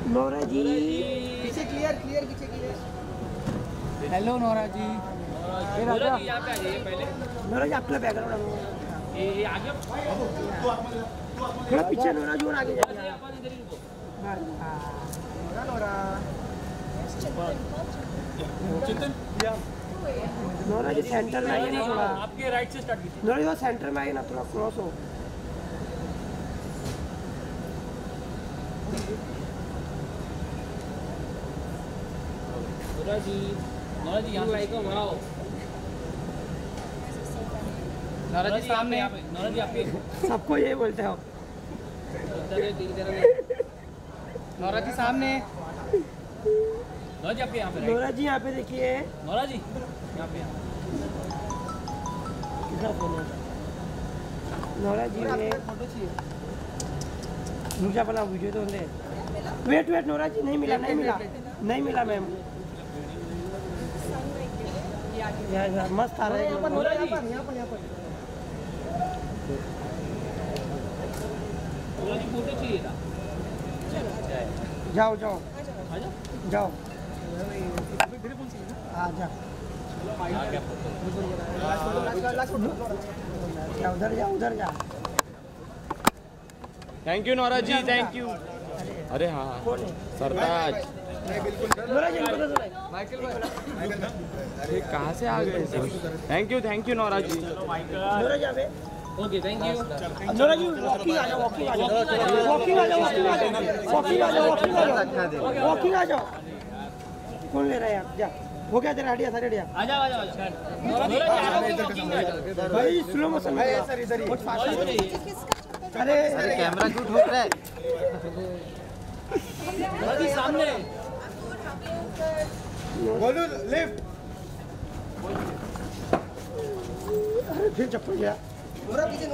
Nora जी पीछे clear पीछे clear. Hello Nora ji. Nora ji यहाँ पे आ जाइए पहले। नोरा जी आपका बैकग्राउंड ये आगे थोड़ा पीछे नोरा जी और आगे जाइए। अपन इधर ही रुको। नोरा नोरा जी सेंटर में आइए ना थोड़ा। आपके राइट से स्टार्ट कीजिए। नोरा जी वो सेंटर में आइए ना, थोड़ा क्रॉस हो। नोरा जी यहाँ पे आइए। वाओ नोरा जी सामने। नोरा जी आपके सबको यही बोलते हो। नोरा जी सामने। नोरा जी आपके यहाँ पे। नोरा जी यहाँ पे देखिए। नोरा जी यहाँ पे। नोरा जी ने फोटो चाहिए। मुझे बना वीडियो तो ले। वेट नोरा जी नहीं मिला मैम। यार मस्त आ रहा है। नोरा जी फोटो चाहिए था। जाओ आजा। आ जा। उधर जा। Thank you Nora ji, thank you. अरे हाँ सरताज। नोरा जी अरे कहाँ से आ गए sir? Thank you Nora ji. Nora ji पे। Okay thank you. Nora ji walking आ जाओ। कौन ले रहा है आप? जा हो गया तेरा आइडिया सारे आइडिया। आजा। भाई स्लो मोशन में सर इधर ही। अरे कैमरा क्यों ठोक रहा है? नोरा जी सामने। बोलो लिफ्ट। अरे फिर चप्पल गया। नोरा पीछे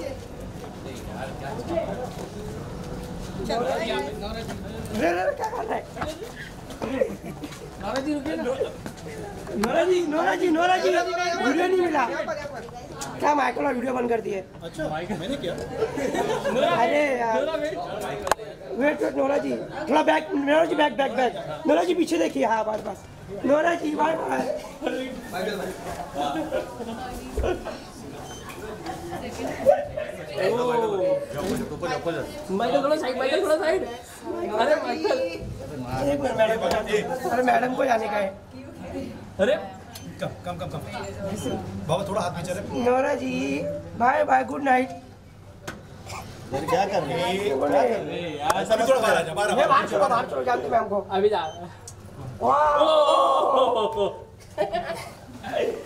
रे क्या कर रहा है? नोरा जी रुकिए ना। नोरा जी वीडियो नहीं मिला क्या? माइकल वीडियो बंद कर दिए। अच्छा मैंने क्या? अरे यार वेट नोरा जी थोड़ा बैक। नोरा जी पीछे देखिए। हाँ बस नोरा जी बाय। माइकल थोड़ा साइड। अरे माइकल। अरे मैडम को जाने का है। अरे कम बाबा थोड़ा हाथ में चले। Nora ji bye good night. क्या कर रहे हैं? ऐसा भी थोड़ा बाहर चलो जानते मैम को अभी जा। वाह